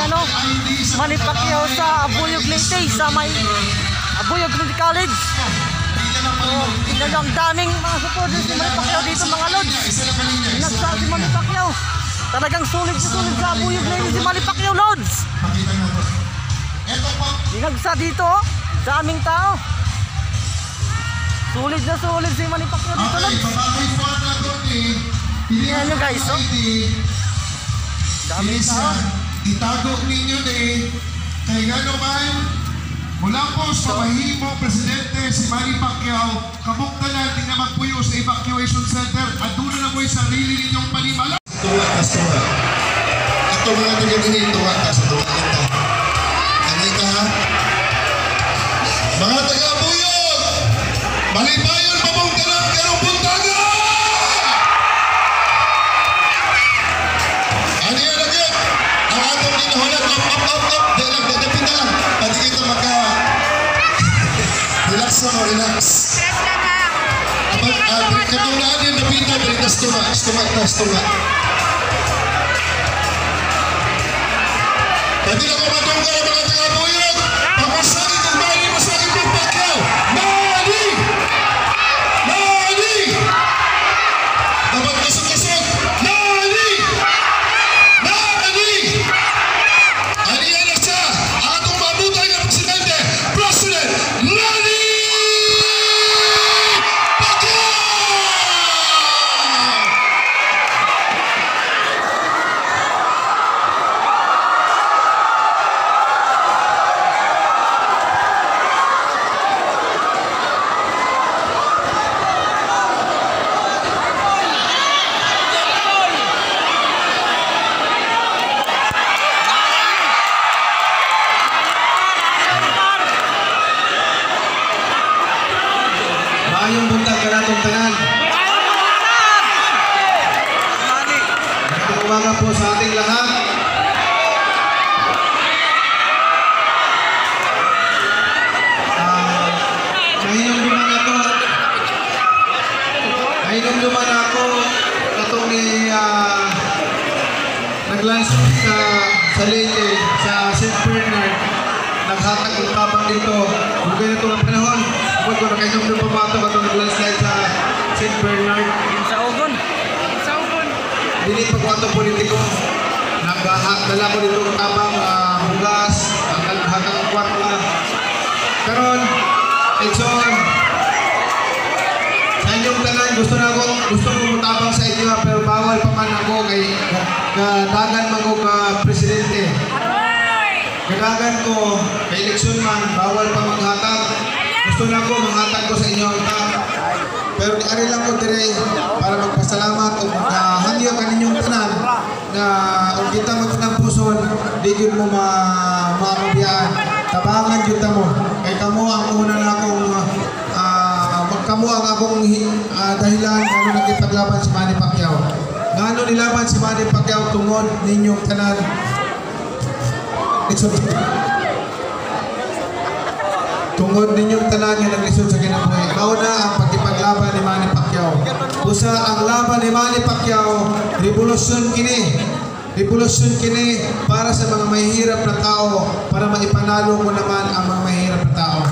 ano, Manny Pacquiao sa Abuyog Leyte, sa may Abuyog Community College. Tingnan nyo ang daming mga supporters ni Manny Pacquiao dito mga lods. Binagsa si Manny Pacquiao. Talagang sulit sa Abuyog Leyte si Manny Pacquiao, lods. Binagsa dito sa aming tao. Sulit na sulit si Manny Pacquiao dito, lods. Tingnan nyo guys, oh. Dami tao. Itago ninyo kay gano man mula po sa mahimo presidente si Manny Pacquiao kamuktanan di na magpuyo sa evacuation center at doon na mo'y sarili ninyong panimala. Tuwa ka sa tuwa. Ito mga nagaginin, tuwa ka sa tuwa kita. Anay ka ha? Mga taga-Abuyog, malipayon pa mong talang karong buntaga! Ano yan agad? Ang atong ginahulat, up. Dapita lang. Pati kita relax na mo, relax. Katulad yan, napita, balik na stunga. Pati na kumatong ka ng mga taga-Abuyog. Pamasagin kong Manny, masagin kong Pacquiao. Manny! Dapat kasog-kasog. Manny! Ano yan na siya? Ang atong mabutay na presidente, President Manny Pacquiao! Maayong buntag ka natong tanan. Magandang umaga po sa ating lahat. Nahinom-duman ako katong ni nag-lunch sa Leyte, sa St. Bernard. Naghatag ang tabang dito. Kung kayo na ito ang panahon, kung ko nakainom-duman pa ito katong nag-landslide sa St. Bernard. Sa Ogon. Dili pagwato politiko. Nagdala ko dito ang tabang bugas, ang naghatag ang kwarta. Karon, Edson, sa inyong tanan, gusto ko mutabang sa inyo, pero bawal pa man ako kay kadagan man ko ka presidente. Kadagan ko, kay eleksyon man, bawal pa maghatag. Gusto na ko, maghatag ko sa inyo ang tag. Pero ari lang ko dire para magpasalamat o maghangyo ka ninyong tanan na kung kita magpinampuson, di yun mo makabiaan. Tabangan yun mo. Kay kamo ang una na akong magkamo ang akong dahilan ano nagipaglaban si Manny Pacquiao. Ngano nilaban si Manny Pacquiao tungod ninyong tanan. Tungod ninyong tanan nga naglisod sa kinabuhi. Mao na ang pagkipaglaban ni Manny Pacquiao. Usa ang laban ni Manny Pacquiao, revolusyon kini. Revolusyon kini para sa mga mahihirap na tao, para maipanalo mo naman ang mga mahihirap na tao.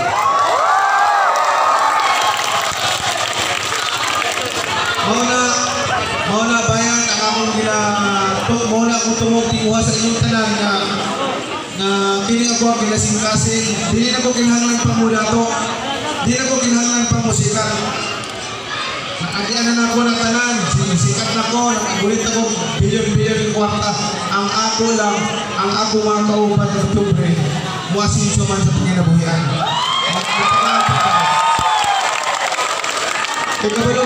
Mauna bayan ang akong mauna akong tumutiuha sa inyong tanan na kini ako ang gilasing-kasing. Dili na ko kinahanglan pang mudato. Dili na ko kinahanglan pang musika. Nakagianan na ako ng tanan. Sikat na ko. Nakagulit ako bilyon-bilyon yung kwarta. Ang ako lang, ang ako mga kauban ng Oktubre, muasin man sa panginabuhian. Kung kabalo